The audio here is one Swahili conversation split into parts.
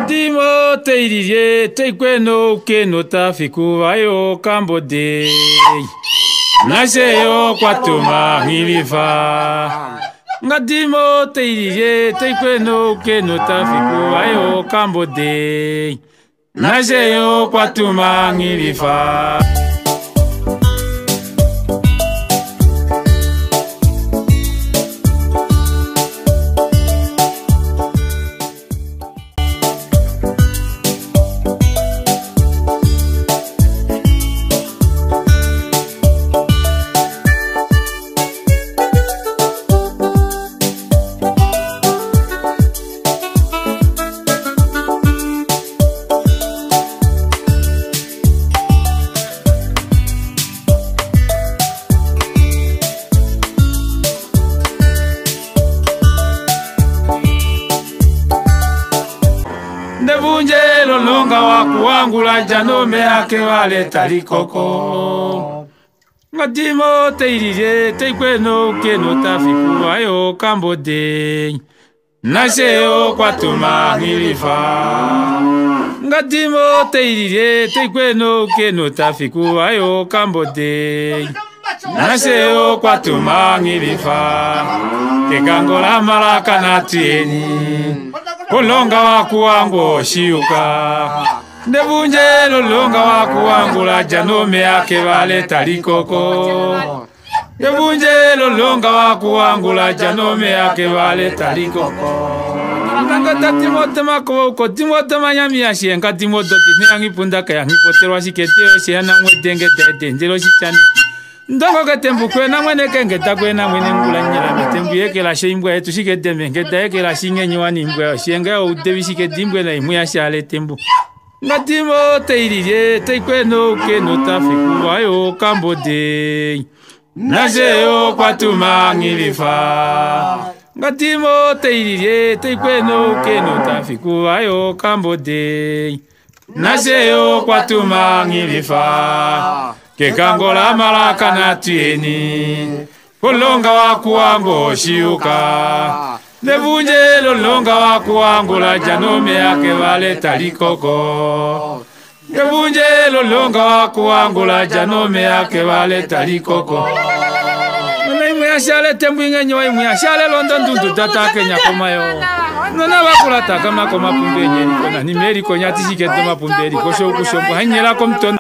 Ngadimo teiririe teikweno keno tafiku ayo kambode Naseo kwatuma ngilifa Ngadimo teiririe teikweno keno tafiku ayo kambode Naseo kwatuma ngilifa Wangula janome yake wale talikoko Ngadimo teiririe teikweno keno tafiku ayo kambode Naseo kwatuma ngilifa Ngadimo teiririe teikweno keno tafiku ayo kambode Naseo kwatuma ngilifa Kekangola malaka na tieni Kulonga waku wangu shiuka Ndebunje lolonga waku wangu la janome yake wale talikoko Ndebunje lolonga waku wangu la janome yake wale talikoko Nanga timote makoko timote manyami ya shienga timote tini punda kaya ngipotero shiketeo shiana mwedenge dede njelo shichani Ndongo ketembu kwena mwene kengeta kwena mwene ngula nyela metembu yeke la shimbwe etu shiketeme ngeta yeke la shinge nyuani mbwe shienga udevi shiketimbwe na imu ya shale tembu Ngadimo teiririe teikweno keno tafiku ayo kambode Naseo kwatuma ngilifa Ngadimo teiririe teikweno keno tafiku ayo kambode Naseo kwatuma ngilifa Kekangola malaka na tieni Kulonga waku wangu shiuka Nebunje lolonga waku wangu la janome yake wale talikoko Nebunje lolonga waku wangu la janome yake wale talikoko Nona imu ya shale tembu inge nyewa imu ya shale London dundu tata kenya komayo Nona wakula taka mako mapumbe nyeri kona Nimeri konya tishike to mapumberi Kosho kushombo hanyela komton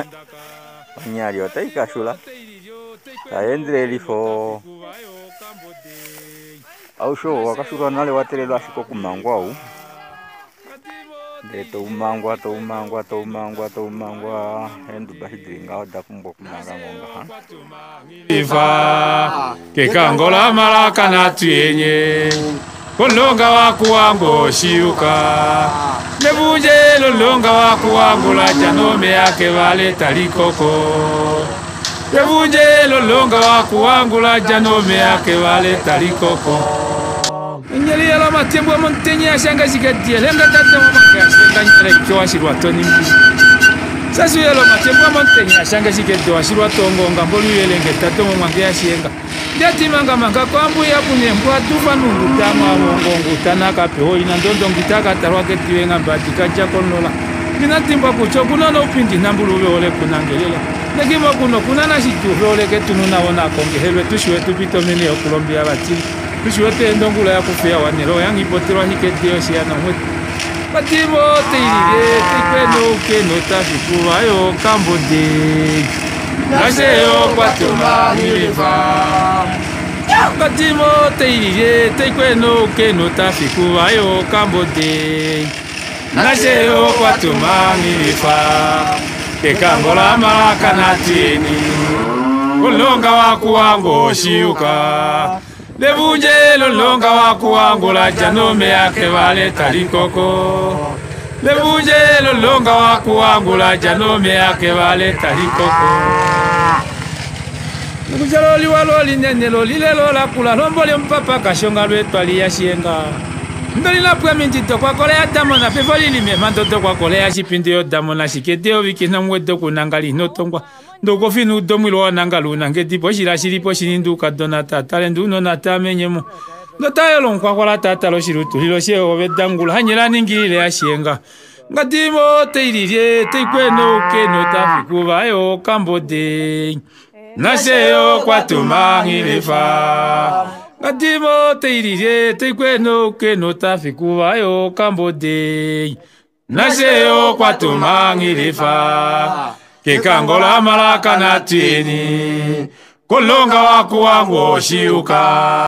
Nyari ota ikashula Aendre lifo Ausho wakashura nale waterelo ashiko kumangwa Deto umangwa Endu bahidringa oda kumbo kumanga ngonga Ifa Kekangola malaka na tuyenye Kulonga waku wangu shiuka Nebunje lolonga waku wangu la janome yake wale talikoko Nebunje lolonga waku wangu la janome yake wale talikoko Nyeli yala matembo ya montenye ya shanga shikatia Lenga tata mwaka ya shanga nyere kiwa shirwa toni mbi Sasu yala matembo ya montenye ya shanga shikatia wa shirwa tongo Ngambolu yelenge tata mwaka ya shenga Ndiati manga kwa mbu ya punyembu atufa nungu tama wongongu tanaka peho ina ndondo ngitaka tarwa ketiwe ngabatika chakonola Nina timba kucho kuna na upindi nambuluwe ole kunangelela Negima kuno kuna na shituwe ole ketununa wana konge helwe tushuwe tupito meni ya Colombia batili Tushuwe te ndongula ya kufea wanero yangi potirwa hiketeo shiana mwetu Batimo teirire tekweno keno tafiku ayo kambode Naseo kwatuma ngilifa Ngadimo teiririe teikweno keno tafiku ayo kambode Naseo kwatuma ngilifa Kekangola malaka na tieni Kulonga waku wangu shiuka Lebunje lolonga waku wangu la janome yake wale talikoko Lebunje lolonga waku wangu la janome yake wale talikoko Nukujalo liwalo linenelo lilelo la kula lombole mpapa kashonga lwetu aliyashienga Ndoli la pwa minjito kwa kole ya damona pefoli lime mandoto kwa kole ya shipindi yo damona shiketeo wiki na mwedo kunangali notongwa Ndoko finu domwilo wa nangalu nange tipo shira shiripo shinindu kadona tatale ndu nona tamenyemo Notayo lonkwa kwa la tata lo shirutu lilo sheo vedangula hanyela ningile ashenga ngatimo teiririe teikweno keno tafikuva yo kambode naseo kwa tumangilifa ngatimo teiririe teikweno keno tafikuva yo kambode naseo kwa tumangilifa kekangola malaka na tini kulonga waku wangu shiuka.